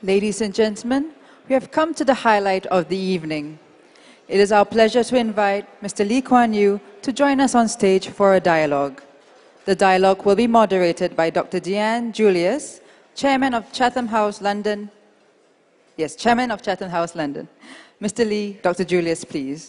Ladies and gentlemen, we have come to the highlight of the evening. It is our pleasure to invite Mr. Kuan Yew to join us on stage for a dialogue. The dialogue will be moderated by Dr. Deanne Julius, Chairman of Chatham House, London. Yes, Chairman of Chatham House, London. Mr. Lee, Dr. Julius, please.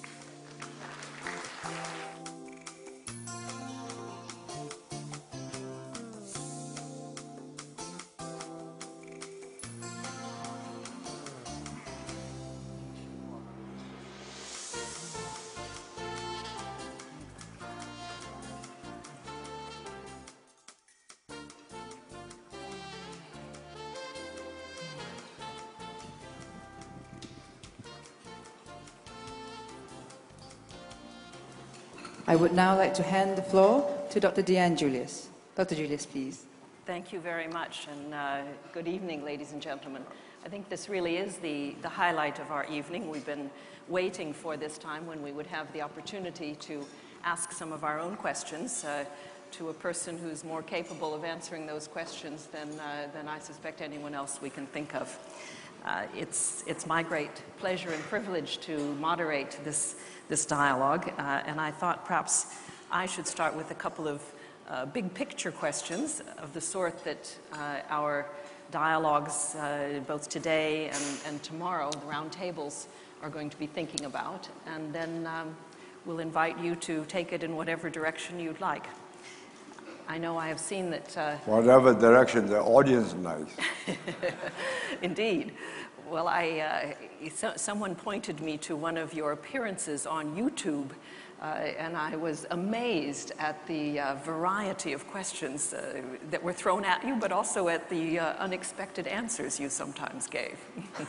I would now like to hand the floor to Dr. Deanne Julius. Dr. Julius, please. Thank you very much, and good evening, ladies and gentlemen. I think this really is the highlight of our evening. We've been waiting for this time when we would have the opportunity to ask some of our own questions to a person who's more capable of answering those questions than I suspect anyone else we can think of. It's my great pleasure and privilege to moderate this dialogue, and I thought perhaps I should start with a couple of big picture questions of the sort that our dialogues, both today and tomorrow, the round tables, are going to be thinking about, and then we'll invite you to take it in whatever direction you'd like. I know I have seen that... whatever direction the audience likes. Indeed. Well, someone pointed me to one of your appearances on YouTube, and I was amazed at the variety of questions that were thrown at you, but also at the unexpected answers you sometimes gave.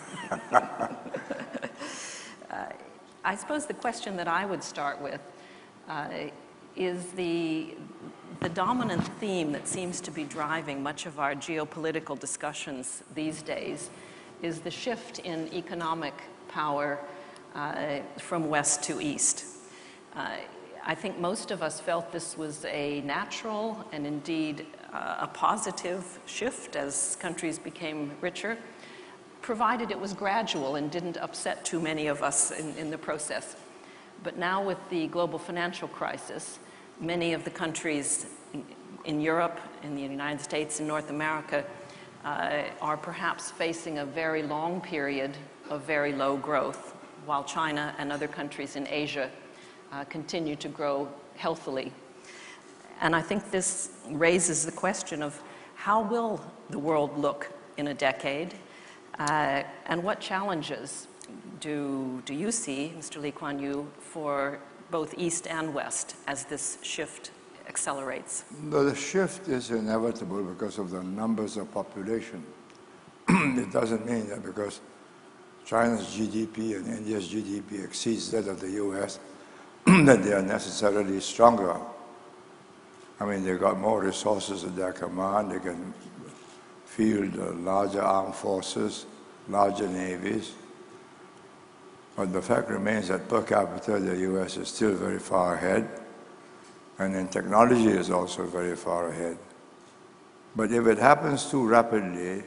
I suppose the question that I would start with is the dominant theme that seems to be driving much of our geopolitical discussions these days is the shift in economic power from west to east. I think most of us felt this was a natural and indeed a positive shift as countries became richer, provided it was gradual and didn't upset too many of us in the process. But now with the global financial crisis, many of the countries in Europe, in the United States, in North America, are perhaps facing a very long period of very low growth, while China and other countries in Asia continue to grow healthily. And I think this raises the question of how will the world look in a decade, and what challenges do you see, Mr. Kuan Yew, for both East and West as this shift accelerates? The shift is inevitable because of the numbers of population. It doesn't mean that because China's GDP and India's GDP exceeds that of the US, that they are necessarily stronger. I mean, they've got more resources at their command. They can field larger armed forces, larger navies. But the fact remains that per capita, the US is still very far ahead. And in technology is also very far ahead. But if it happens too rapidly,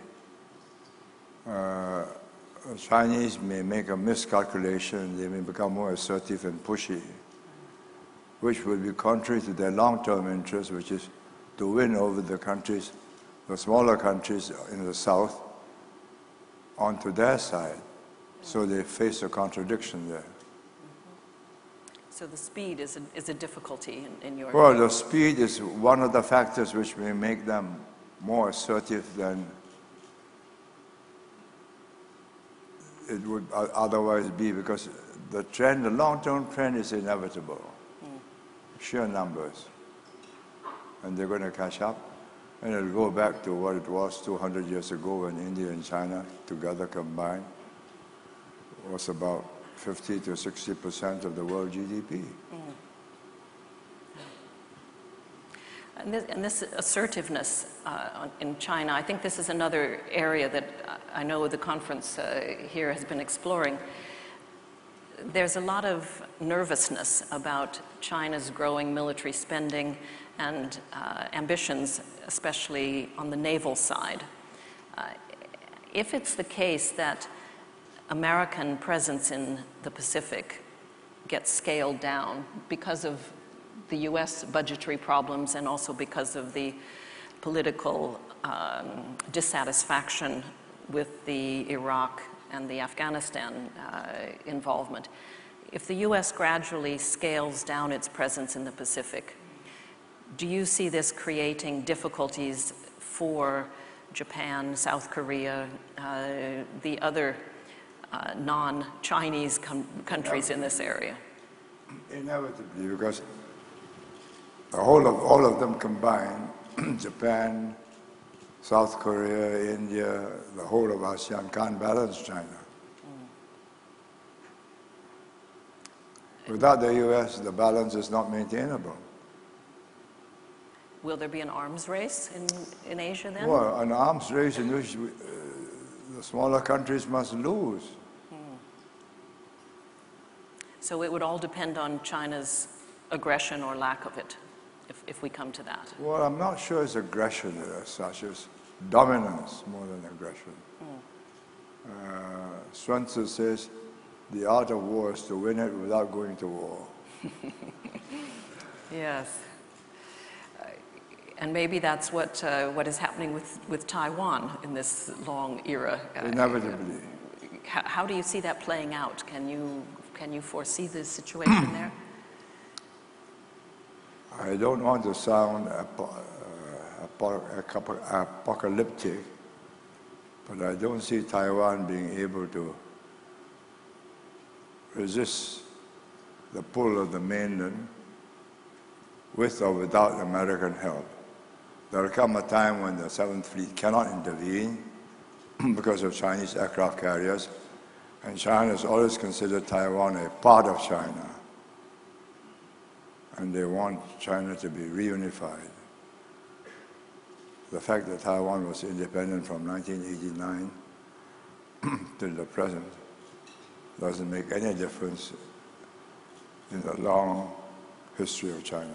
Chinese may make a miscalculation, they may become more assertive and pushy, which will be contrary to their long-term interest, which is to win over the countries, the smaller countries in the south, onto their side. So they face a contradiction there. So the speed is a difficulty in your... Well, the speed is one of the factors which may make them more assertive than it would otherwise be, because the trend, the long-term trend is inevitable. Sheer numbers. And they're going to catch up. And it'll go back to what it was 200 years ago when India and China together combined was about 50 to 60% of the world GDP. And this assertiveness in China, I think this is another area that I know the conference here has been exploring. There's a lot of nervousness about China's growing military spending and ambitions, especially on the naval side. if it's the case that American presence in the Pacific gets scaled down because of the US budgetary problems and also because of the political dissatisfaction with the Iraq and the Afghanistan involvement, if the US gradually scales down its presence in the Pacific, do you see this creating difficulties for Japan, South Korea, the other non-Chinese countries in this area? Inevitably, because all of them combined, Japan, South Korea, India, the whole of ASEAN can't balance China. Without the US, the balance is not maintainable. Will there be an arms race in Asia then? Well, an arms race in which the smaller countries must lose. So it would all depend on China's aggression or lack of it, if we come to that. Well, I'm not sure it's aggression as such as dominance more than aggression. Sun Tzu says, the art of war is to win it without going to war. Yes. And maybe that's what is happening with Taiwan in this long era. Inevitably. How do you see that playing out? Can you foresee the situation there? I don't want to sound apocalyptic, but I don't see Taiwan being able to resist the pull of the mainland with or without American help. There will come a time when the 7th Fleet cannot intervene because of Chinese aircraft carriers, and China has always considered Taiwan a part of China, and they want China to be reunified. The fact that Taiwan was independent from 1989 till the present doesn't make any difference in the long history of China.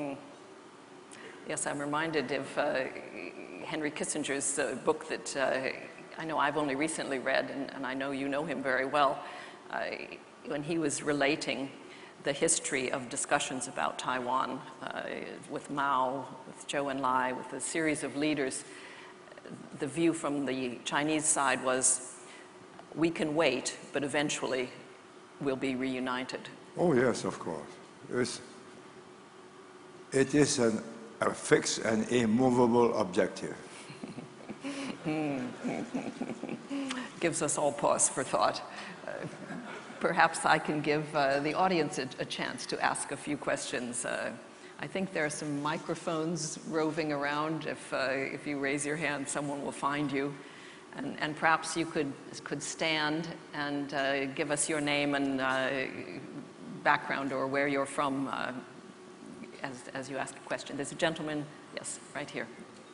Yes, I'm reminded of Henry Kissinger's book that I know I've only recently read, and I know you know him very well, when he was relating the history of discussions about Taiwan with Mao, with Zhou Enlai, with a series of leaders. The view from the Chinese side was, we can wait, but eventually we'll be reunited. Oh yes, of course. It is a fixed and immovable objective. Gives us all pause for thought. Perhaps I can give the audience a chance to ask a few questions. I think there are some microphones roving around. If you raise your hand, someone will find you. And perhaps you could stand and give us your name and background or where you're from as you ask a question. There's a gentleman, yes, right here.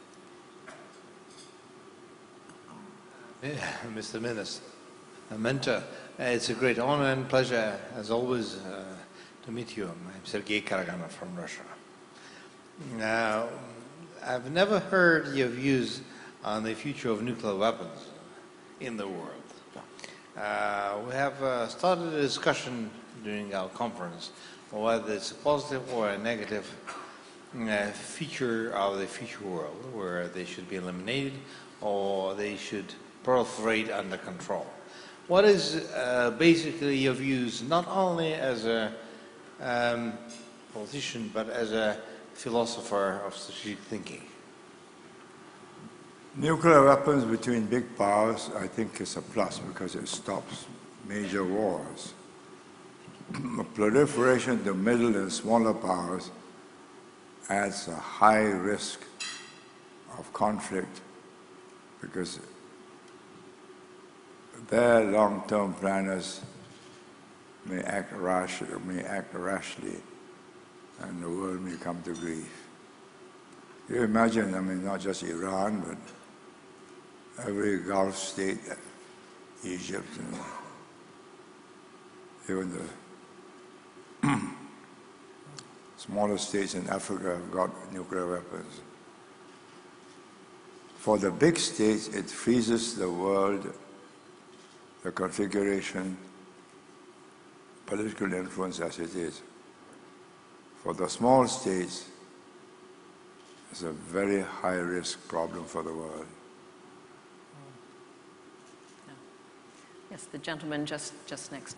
Yeah, Mr. Minister, Mentor, it's a great honor and pleasure, as always, to meet you. I'm Sergei Karaganov from Russia. Now, I've never heard your views on the future of nuclear weapons in the world. We have started a discussion during our conference on whether it's a positive or a negative feature of the future world, where they should be eliminated or they should proliferate under control. What is basically your views, not only as a politician, but as a philosopher of strategic thinking? Nuclear weapons between big powers, I think, is a plus because it stops major wars. Proliferation to middle and smaller powers adds a high risk of conflict because their long-term planners may act rashly, and the world may come to grief. You imagine, I mean, not just Iran, but every Gulf state, Egypt, and even the smaller states in Africa have got nuclear weapons. For the big states, it freezes the world, the configuration, political influence as it is. For the small states, it's a very high-risk problem for the world. Yes, the gentleman just next.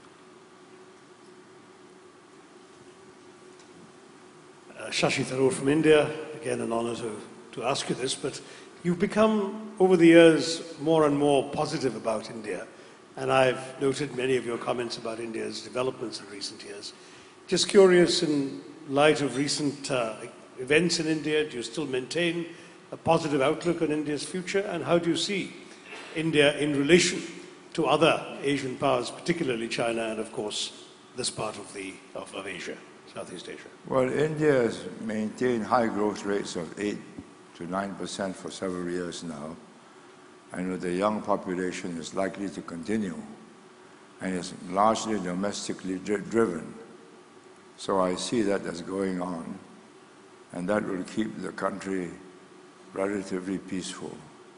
Shashi Tharoor from India. Again, an honor to ask you this, but you've become, over the years, more and more positive about India. And I've noted many of your comments about India's developments in recent years. Just curious, in light of recent events in India, do you still maintain a positive outlook on India's future? And how do you see India in relation to other Asian powers, particularly China and, of course, this part of Asia, Southeast Asia? Well, India has maintained high growth rates of 8 to 9% for several years now. And with the young population, is likely to continue. And it's largely domestically driven. So I see that as going on. And that will keep the country relatively peaceful.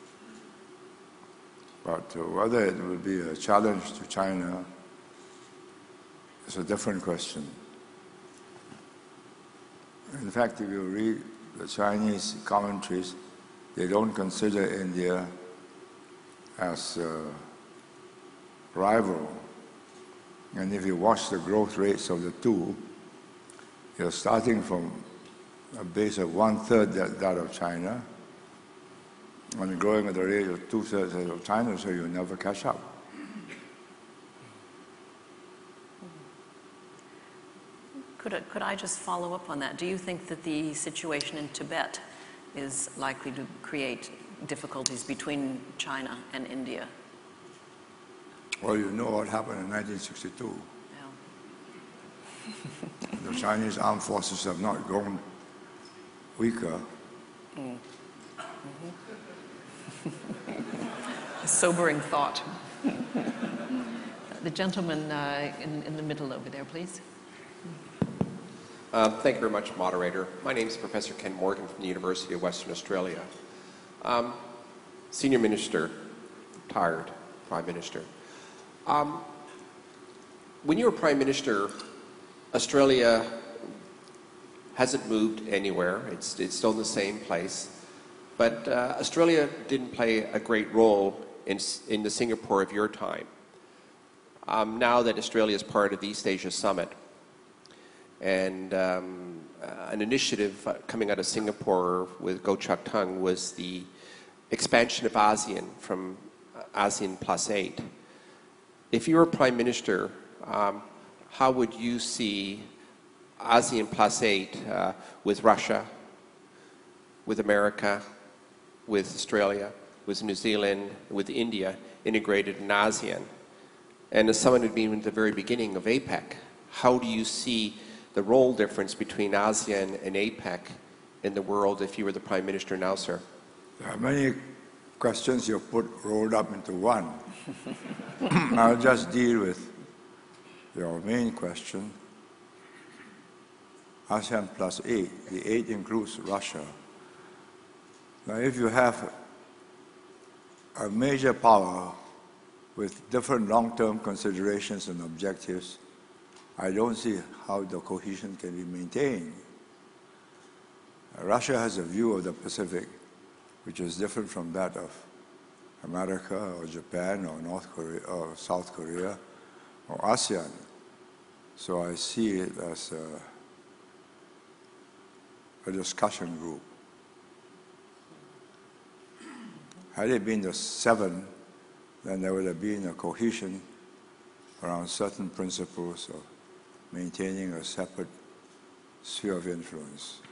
But whether it will be a challenge to China is a different question. In fact, if you read the Chinese commentaries, they don't consider India as a rival. And if you watch the growth rates of the two, you're starting from a base of 1/3 that of China, and growing at the rate of 2/3 of China, so you'll never catch up. Could I just follow up on that? Do you think that the situation in Tibet is likely to create difficulties between China and India? Well, you know what happened in 1962. Yeah. The Chinese armed forces have not grown weaker. A sobering thought. The gentleman in the middle over there, please. Thank you very much, moderator. My name is Professor Ken Morgan from the University of Western Australia. Senior Minister, retired Prime Minister. When you were Prime Minister, Australia hasn't moved anywhere. It's still in the same place. But Australia didn't play a great role in the Singapore of your time. Now that Australia is part of the East Asia Summit, and an initiative coming out of Singapore with Goh Chok Tong was the expansion of ASEAN from ASEAN +8. If you were Prime Minister, how would you see ASEAN +8 with Russia, with America, with Australia, with New Zealand, with India integrated in ASEAN? And as someone who'd been at the very beginning of APEC, how do you see the role difference between ASEAN and APEC in the world if you were the Prime Minister now, sir? There are many questions you put rolled up into one. I'll just deal with your main question. ASEAN +8, the 8 includes Russia. Now, if you have a major power with different long-term considerations and objectives, I don't see how the cohesion can be maintained. Russia has a view of the Pacific which is different from that of America or Japan or North Korea or South Korea or ASEAN. So I see it as a discussion group. Had it been the 7, then there would have been a cohesion around certain principles of maintaining a separate sphere of influence.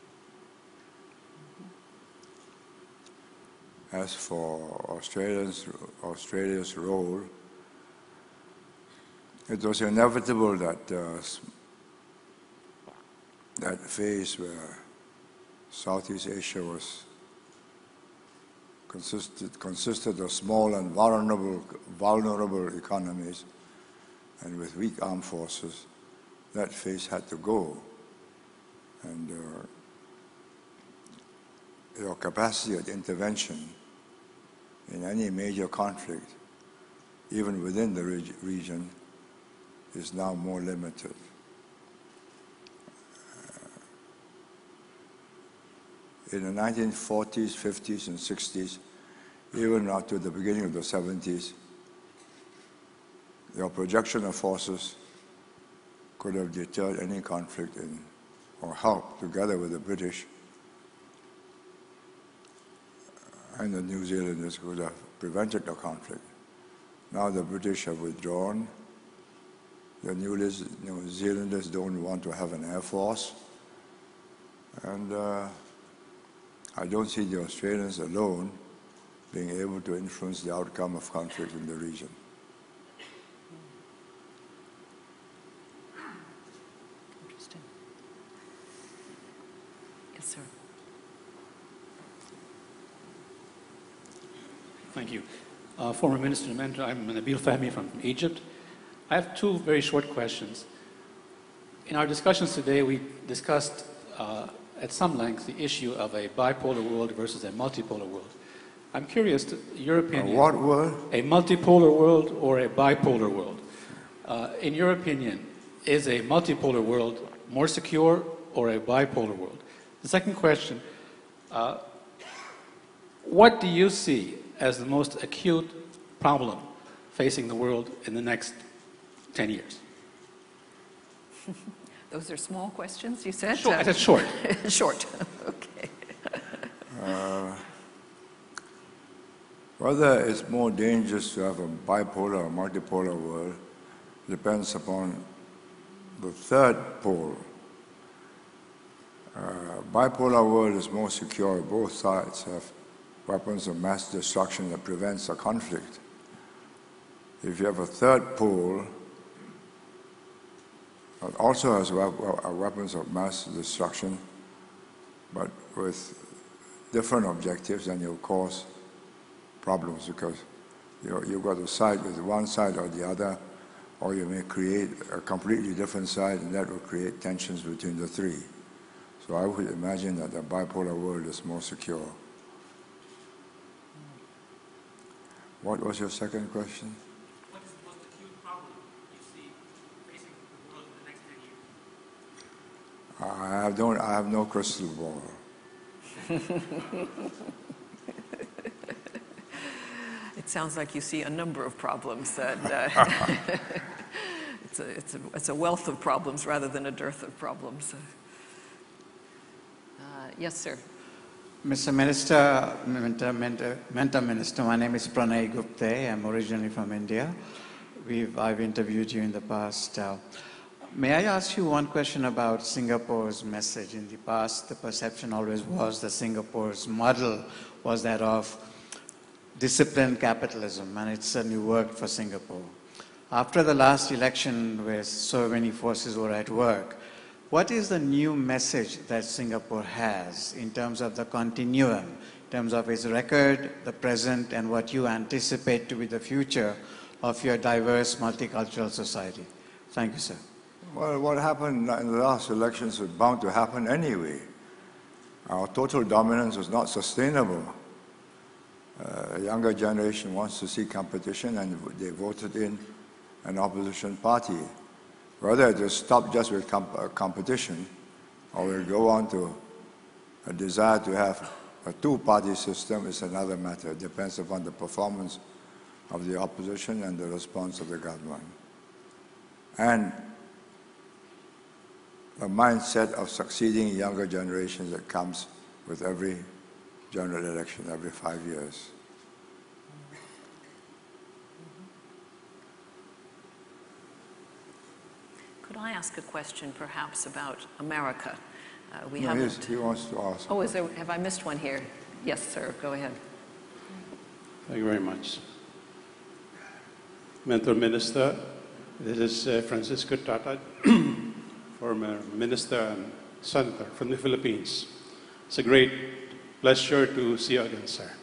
As for Australia's role, it was inevitable that that phase where Southeast Asia was consisted of small and vulnerable economies, and with weak armed forces, that phase had to go. And your capacity of intervention in any major conflict, even within the region, is now more limited. In the 1940s, 50s, and 60s, even up to the beginning of the 70s, your projection of forces could have deterred any conflict or helped, together with the British and the New Zealanders, could have prevented the conflict. Now the British have withdrawn. The New Zealanders don't want to have an air force. And I don't see the Australians alone being able to influence the outcome of conflict in the region. Interesting. Yes, sir. Thank you. Former Minister Mentor, I'm Nabil Fahmy from Egypt. I have two very short questions. In our discussions today, we discussed at some length the issue of a bipolar world versus a multipolar world. I'm curious to your opinion. A what world? A multipolar world or a bipolar world. In your opinion, is a multipolar world more secure or a bipolar world? The second question, what do you see as the most acute problem facing the world in the next 10 years? Those are small questions, you said? Short. I said short. Short, okay. Whether it's more dangerous to have a bipolar or multipolar world depends upon the third pole. Bipolar world is more secure. Both sides have weapons of mass destruction that prevents a conflict. If you have a third pole that also has weapons of mass destruction, but with different objectives, then you'll cause problems, because you've got to side with one side or the other, or you may create a completely different side, and that will create tensions between the three. So I would imagine that the bipolar world is more secure. What was your second question? What is the most acute problem you see facing the world in the next 10 years? I have no crystal ball. It sounds like you see a number of problems. That it's a wealth of problems rather than a dearth of problems. Yes, sir. Mr. Minister, Mentor Minister, my name is Pranay Gupte. I'm originally from India. I've interviewed you in the past. May I ask you one question about Singapore's message? In the past, the perception always was that Singapore's model was that of disciplined capitalism, and it certainly worked for Singapore. After the last election, where so many forces were at work, what is the new message that Singapore has in terms of the continuum, in terms of its record, the present, and what you anticipate to be the future of your diverse multicultural society? Thank you, sir. Well, what happened in the last elections was bound to happen anyway. Our total dominance was not sustainable. The younger generation wants to see competition, and they voted in an opposition party. Whether it will stop just with competition, or will go on to a desire to have a two-party system is another matter. It depends upon the performance of the opposition and the response of the government. And the mindset of succeeding younger generations that comes with every general election every 5 years. Could I ask a question perhaps about America? He wants to ask. Oh, have I missed one here? Yes, sir, go ahead. Thank you very much. Mentor Minister, this is Francisco Tata, former Minister and Senator from the Philippines. It's a great pleasure to see you again, sir.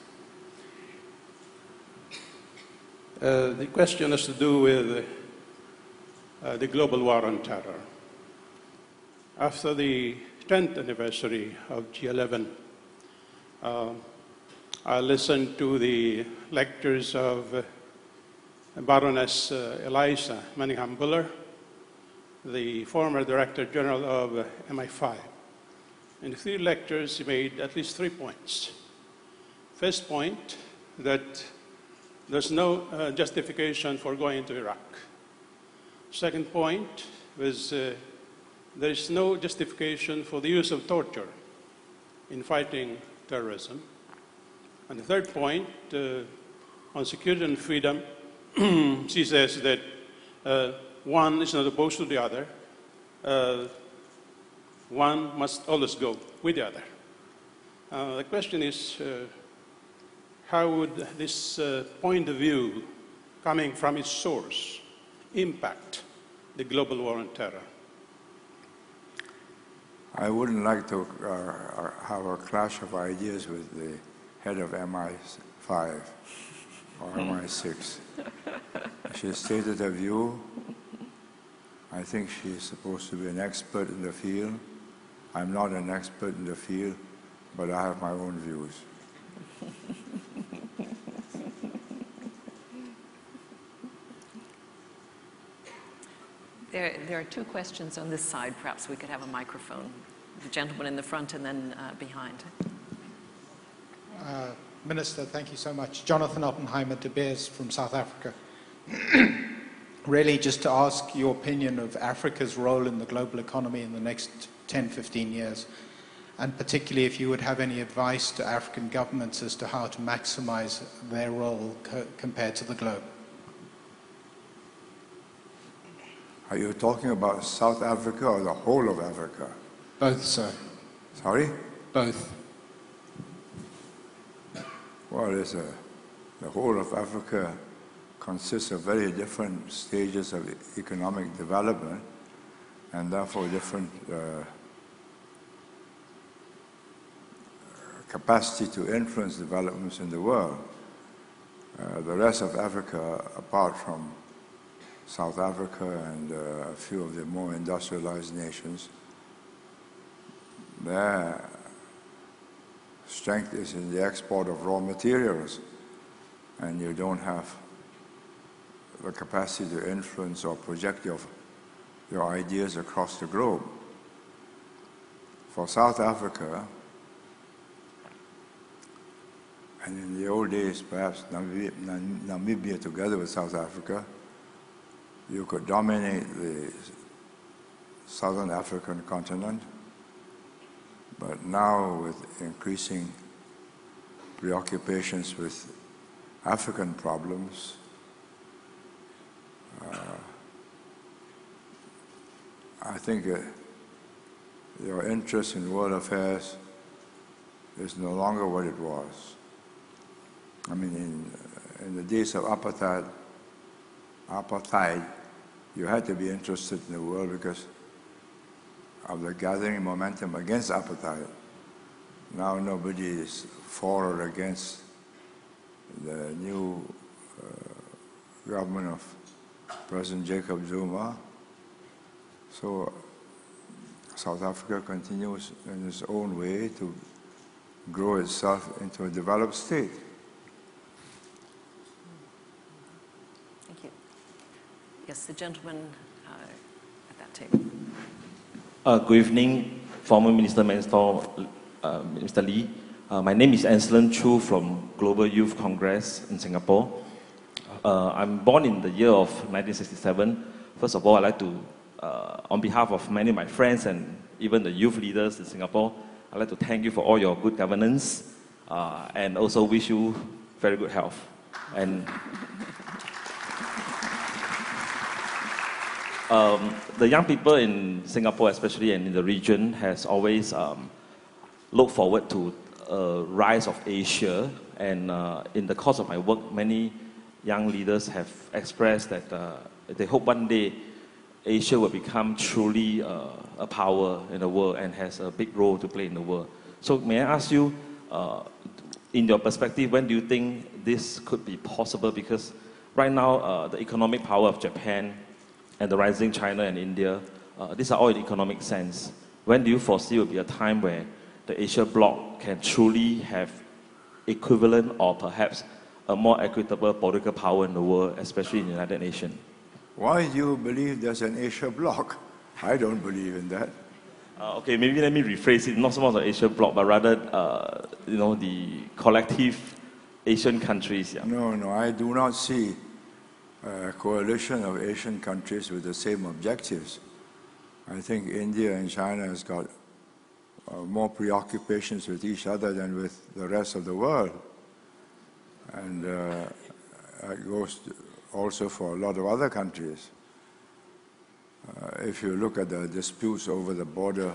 The question has to do with the global war on terror. After the 10th anniversary of G11, I listened to the lectures of Baroness Eliza Manningham Buller, the former Director General of MI5. In the 3 lectures, he made at least 3 points. First point, that there's no justification for going to Iraq. Second point was there is no justification for the use of torture in fighting terrorism. And the third point, on security and freedom, she says that one is not opposed to the other. One must always go with the other. The question is, how would this point of view, coming from its source, impact the global war on terror? I wouldn't like to have a clash of ideas with the head of MI5 or MI6. She stated her view. I think she's supposed to be an expert in the field. I'm not an expert in the field, but I have my own views. There are 2 questions on this side. Perhaps we could have a microphone. The gentleman in the front and then behind. Minister, thank you so much. Jonathan Oppenheimer de Beers from South Africa. Really just to ask your opinion of Africa's role in the global economy in the next 10, 15 years, and particularly if you would have any advice to African governments as to how to maximize their role compared to the globe. Are you talking about South Africa or the whole of Africa? Both, sir. Sorry? Both. Well, the whole of Africa consists of very different stages of economic development and therefore different capacity to influence developments in the world. The rest of Africa, apart from South Africa and a few of the more industrialized nations, their strength is in the export of raw materials, and you don't have the capacity to influence or project your ideas across the globe. For South Africa, and in the old days perhaps Namibia together with South Africa, you could dominate the southern African continent, but now with increasing preoccupations with African problems, I think your interest in world affairs is no longer what it was. I mean, in the days of apartheid, you had to be interested in the world because of the gathering momentum against apartheid. Now nobody is for or against the new government of President Jacob Zuma. So South Africa continues in its own way to grow itself into a developed state. Thank you. Yes, the gentleman at that table. Good evening, former Minister Mr. Lee. My name is Anselm Chu from Global Youth Congress in Singapore. I'm born in the year of 1967. First of all, I'd like to, on behalf of many of my friends and even the youth leaders in Singapore, I'd like to thank you for all your good governance and also wish you very good health. And the young people in Singapore, especially and in the region, has always looked forward to a rise of Asia. And in the course of my work, many young leaders have expressed that they hope one day Asia will become truly a power in the world and has a big role to play in the world. So may I ask you, in your perspective, when do you think this could be possible? Because right now, the economic power of Japan and the rising China and India, these are all in economic sense. When do you foresee will be a time where the Asia bloc can truly have equivalent or perhaps a more equitable political power in the world, especially in the United Nations? Why do you believe there's an Asia bloc? I don't believe in that. Okay, maybe let me rephrase it. Not so much the Asia bloc, but rather, the collective Asian countries. Yeah. No, I do not see a coalition of Asian countries with the same objectives. I think India and China has got more preoccupations with each other than with the rest of the world. And it goes also for a lot of other countries. If you look at the disputes over the border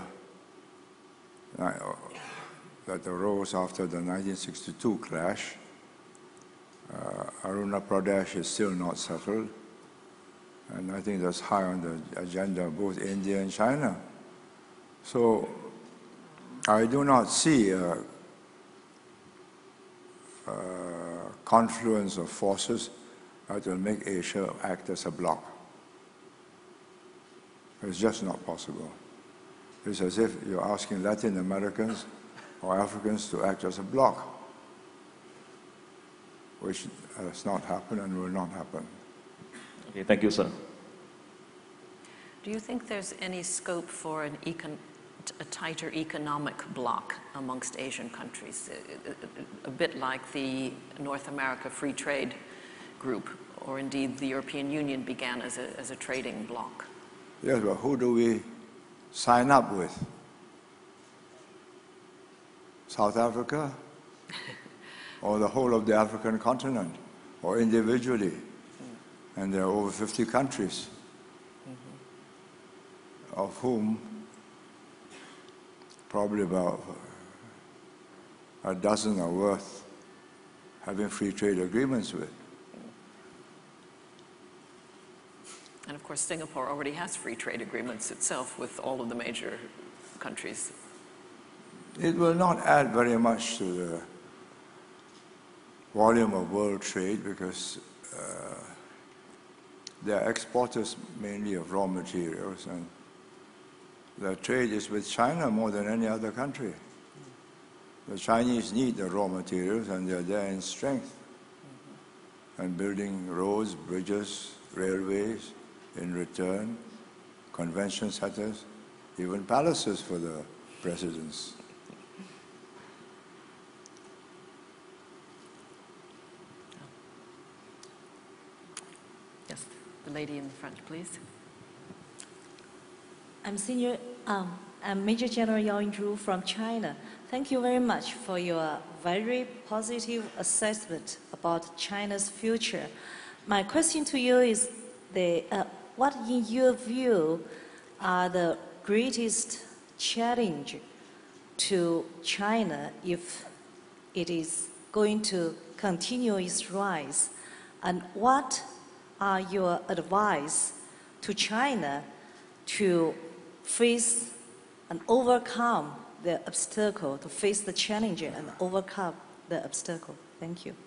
that arose after the 1962 clash, Arunachal Pradesh is still not settled. And I think that's high on the agenda of both India and China. So I do not see a confluence of forces that will make Asia act as a bloc. It's just not possible. It's as if you're asking Latin Americans or Africans to act as a bloc, which has not happened and will not happen. Okay, thank you, sir. Do you think there's any scope for a tighter economic bloc amongst Asian countries, a bit like the North America Free Trade Group, or indeed the European Union began as a trading bloc? Yes, but who do we sign up with? South Africa? Or the whole of the African continent? Or individually? And there are over 50 countries, of whom probably about a dozen are worth having free trade agreements with. And of course, Singapore already has free trade agreements itself with all of the major countries. It will not add very much to the volume of world trade because they are exporters mainly of raw materials, and the trade is with China more than any other country. The Chinese need the raw materials, and they're there in strength, and building roads, bridges, railways in return, convention centers, even palaces for the presidents. Yes, the lady in the front, please. I'm Major General Yao Yingzhu from China. Thank you very much for your very positive assessment about China's future. My question to you is, what in your view are the greatest challenge to China if it is going to continue its rise? And what are your advice to China to face and overcome the obstacle, to face the challenge and overcome the obstacle? Thank you.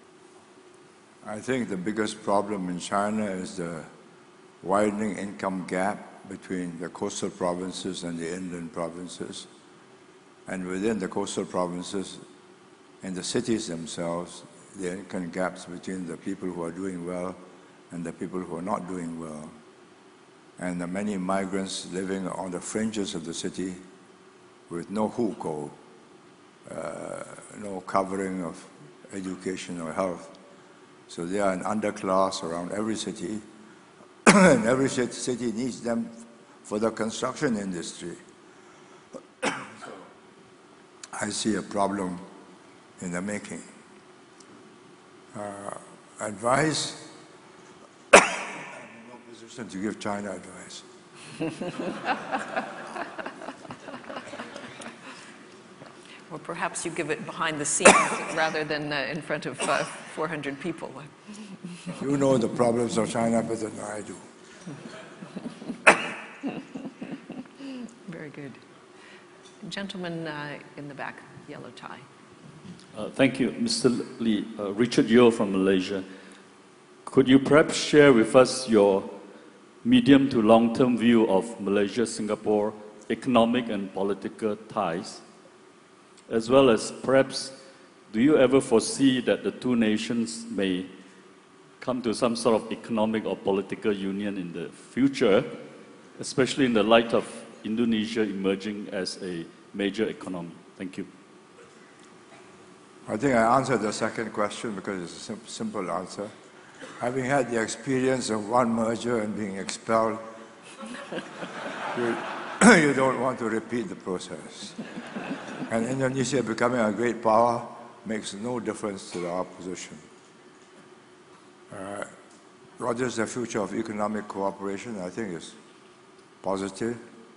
I think the biggest problem in China is the widening income gap between the coastal provinces and the inland provinces. And within the coastal provinces, in the cities themselves, the income gaps between the people who are doing well and the people who are not doing well. And the many migrants living on the fringes of the city with no hukou, no covering of education or health. So they are an underclass around every city, and every city needs them for the construction industry. So I see a problem in the making. Advice? I'm in no position to give China advice. Or perhaps you give it behind the scenes rather than in front of 400 people. You know the problems of China better than I do. Very good. Gentleman in the back, yellow tie. Thank you, Mr. Lee. Richard Yew from Malaysia. Could you perhaps share with us your medium to long-term view of Malaysia-Singapore economic and political ties? as well as perhaps, do you ever foresee that the two nations may come to some sort of economic or political union in the future, especially in the light of Indonesia emerging as a major economy? Thank you. I think I answered the second question because it's a simple answer. Having had the experience of one merger and being expelled, you don't want to repeat the process. And Indonesia becoming a great power makes no difference to our position. What is the future of economic cooperation? I think it's positive.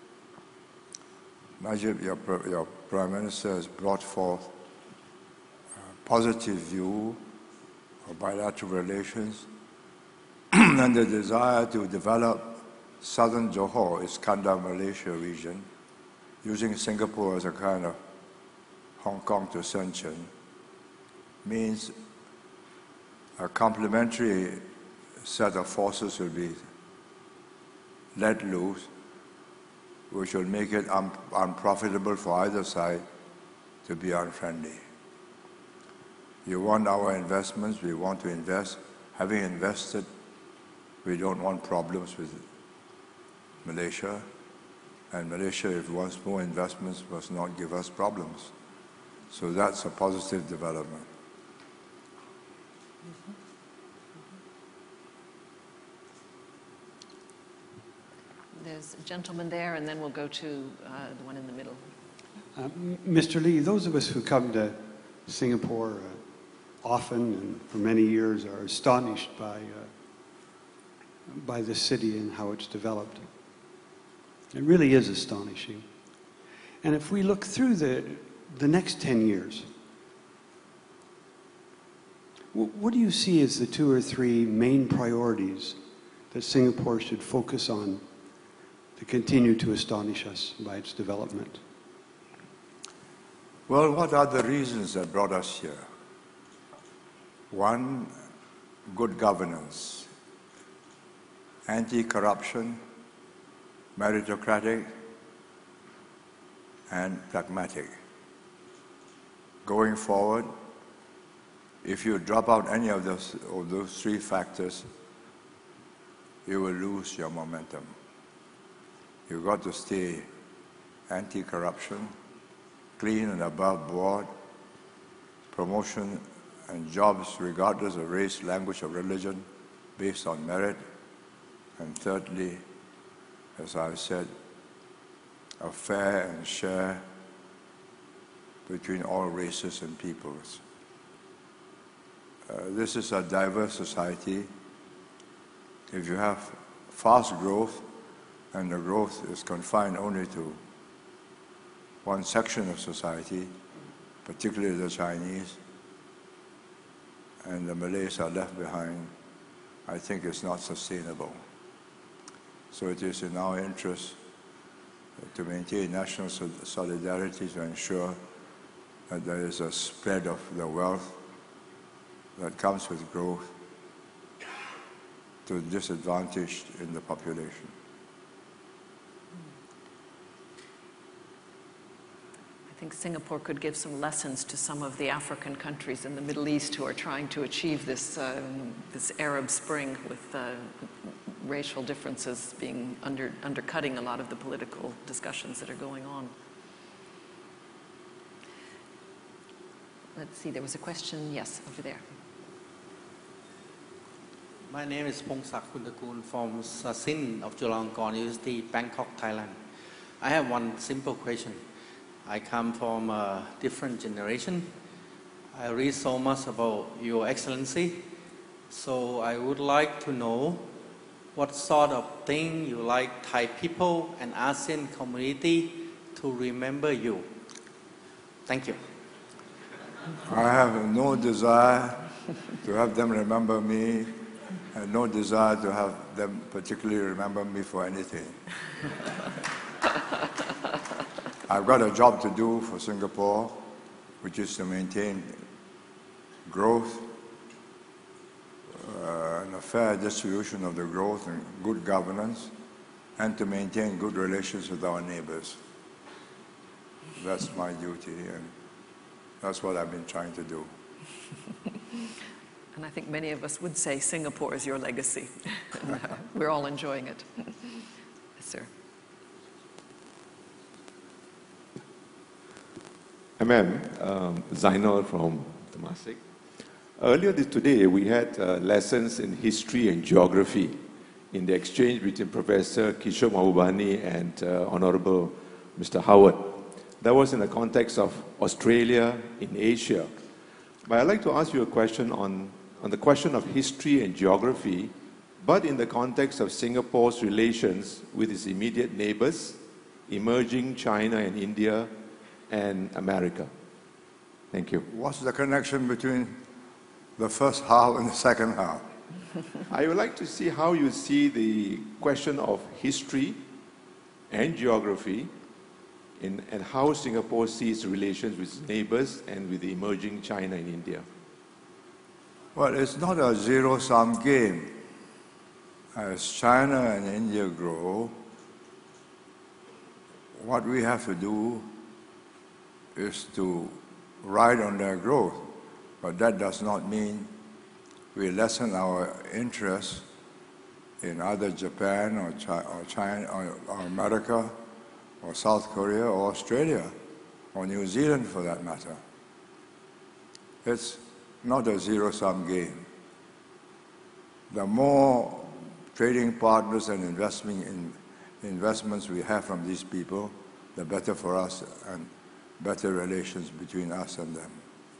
Najib, your Prime Minister has brought forth a positive view of bilateral relations and the desire to develop southern Johor, Iskandar, Malaysia region, using Singapore as a kind of Hong Kong to Shenzhen, means a complementary set of forces will be let loose, which will make it unprofitable for either side to be unfriendly. You want our investments, we want to invest. Having invested, we don't want problems with Malaysia. And Malaysia, if it wants more investments, must not give us problems. So that's a positive development. There's a gentleman there, and then we'll go to the one in the middle. Mr. Lee, those of us who come to Singapore often and for many years are astonished by the city and how it's developed. It really is astonishing. And if we look through the next 10 years, what do you see as the 2 or 3 main priorities that Singapore should focus on to continue to astonish us by its development? Well, what are the reasons that brought us here? One, good governance, anti-corruption, meritocratic, and pragmatic. Going forward, if you drop out any of those 3 factors, you will lose your momentum. You've got to stay anti-corruption, clean and above board, promotion and jobs regardless of race, language, or religion, based on merit. And thirdly, as I've said, a fair and share between all races and peoples. This is a diverse society. If you have fast growth, and the growth is confined only to one section of society, particularly the Chinese, and the Malays are left behind, I think it's not sustainable. So it is in our interest to maintain national solidarity to ensure that there is a spread of the wealth that comes with growth to disadvantage in the population. I think Singapore could give some lessons to some of the African countries in the Middle East who are trying to achieve this Arab Spring with racial differences being undercutting a lot of the political discussions that are going on. Let's see, there was a question, yes, over there. My name is Pongsak Kuntakul from Sasin of Chulalongkorn University, Bangkok, Thailand. I have one simple question. I come from a different generation. I read so much about Your Excellency, so I would like to know what sort of thing you like Thai people and ASEAN community to remember you. Thank you. I have no desire to have them remember me, and no desire to have them particularly remember me for anything. I've got a job to do for Singapore, which is to maintain growth, and a fair distribution of the growth and good governance, and to maintain good relations with our neighbors. That's my duty. And That's what I've been trying to do. And I think many of us would say Singapore is your legacy. We're all enjoying it. Yes, sir. Ma'am, Zainal from Temasek. Earlier today, we had lessons in history and geography in the exchange between Professor Kishore Mahbubani and Honorable Mr. Howard. That was in the context of Australia in Asia. But I'd like to ask you a question on the question of history and geography, but in the context of Singapore's relations with its immediate neighbors, emerging China and India and America. Thank you. What's the connection between the first half and the second half? I would like to see how you see the question of history and geography and how Singapore sees relations with its neighbors and with the emerging China and India. Well, it's not a zero-sum game. As China and India grow, what we have to do is to ride on their growth. But that does not mean we lessen our interest in either Japan or China or America or South Korea or Australia or New Zealand for that matter. It's not a zero-sum game. The more trading partners and investments we have from these people, the better for us and better relations between us and them.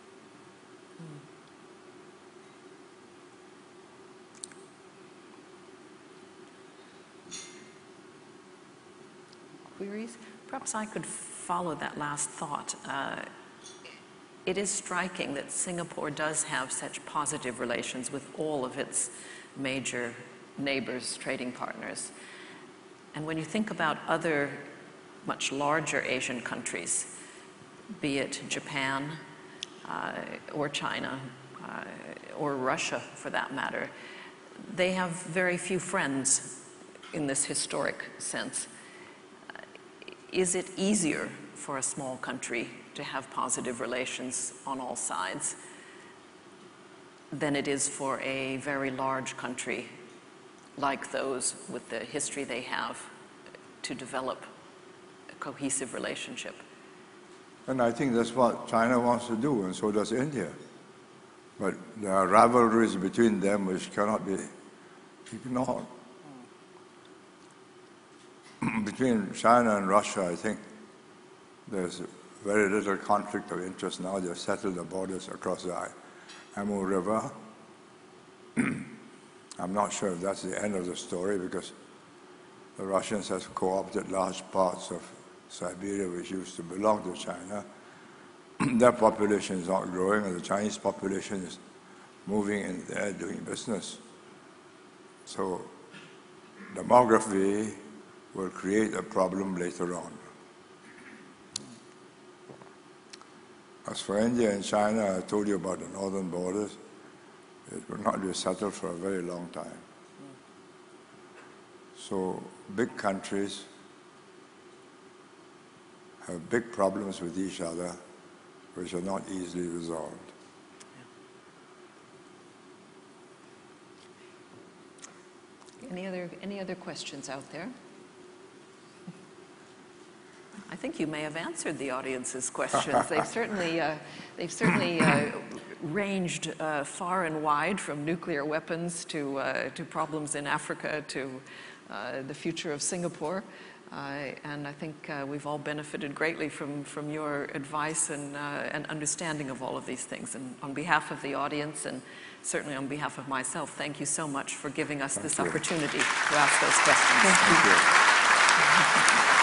Queries? Perhaps I could follow that last thought. It is striking that Singapore does have such positive relations with all of its major neighbors, trading partners. And when you think about other much larger Asian countries, be it Japan or China or Russia for that matter, they have very few friends in this historic sense. Is it easier for a small country to have positive relations on all sides than it is for a very large country like those with the history they have to develop a cohesive relationship? And I think that's what China wants to do, and so does India. But there are rivalries between them which cannot be ignored. Between China and Russia, I think there's very little conflict of interest now. They've settled the borders across the Amur River. I'm not sure if that's the end of the story because the Russians have co-opted large parts of Siberia, which used to belong to China. Their population is not growing, and the Chinese population is moving in there doing business. So demography will create a problem later on. As for India and China, I told you about the northern borders. It will not be settled for a very long time. So big countries have big problems with each other which are not easily resolved. Any other questions out there? I think you may have answered the audience's questions. They've certainly ranged far and wide, from nuclear weapons to problems in Africa to the future of Singapore. And I think we've all benefited greatly from your advice and understanding of all of these things. And on behalf of the audience and certainly on behalf of myself, thank you so much for giving us this opportunity to ask those questions. Thank you.